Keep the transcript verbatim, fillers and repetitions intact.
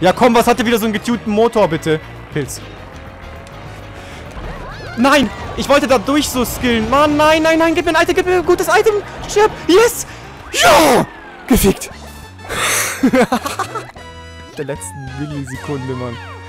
Ja komm, was hat der wieder so einen getunten Motor, bitte? Pilz. Nein! Ich wollte da durch so skillen. Mann, nein, nein, nein, gib mir ein Item, gib mir ein gutes Item. Stirb! Yes! Ja! Gefickt! Der letzten Millisekunde, Mann.